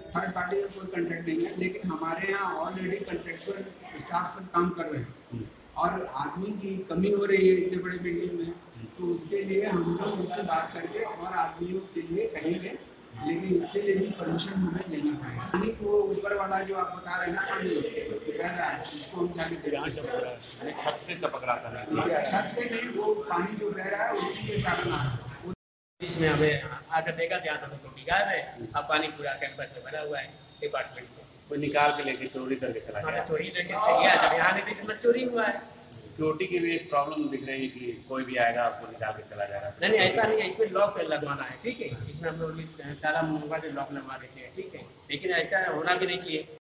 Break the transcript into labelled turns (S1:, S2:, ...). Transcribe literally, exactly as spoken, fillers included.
S1: Third party का कोई contract नहीं है, लेकिन हमारे यहाँ ऑलरेडी कंट्रेक्चुअल स्टाफ सब काम कर रहे हैं और आदमी की कमी हो रही है इतने बड़े बिल्डिंग में, तो उसके लिए हम लोग उनसे बात करके और आदमियों के लिए कहेंगे, लेकिन इसके लिए भी परमिशन हमें लेना पड़ेगा। वो ऊपर वाला जो आप बता रहे हैं ना पानी बह रहा है, उसको हम जाके
S2: छत से टपक रहा था,
S1: छत से नहीं, वो पानी जो बह रहा है उसी के कारण आ रहा है।
S3: इसमें हमें आकर देखा ध्यान हम टूटी गायब है, अब पानी पूरा कैंपस में भरा हुआ है डिपार्टमेंट को।
S2: कोई निकाल के लेके चोरी करके चला गया,
S3: चोरी लेके गया जब यहाँ नहीं इसमें चोरी हुआ है।
S2: सिक्योरिटी की भी एक प्रॉब्लम दिख रही है कि कोई भी आएगा आपको निकाल के चला जाएगा।
S3: नहीं नहीं ऐसा नहीं है, इसमें लॉक लगवाना है, ठीक है, इसमें हम लोग ताला मुंगा से लॉक लगवा देते हैं, ठीक है, लेकिन ऐसा होना भी नहीं चाहिए।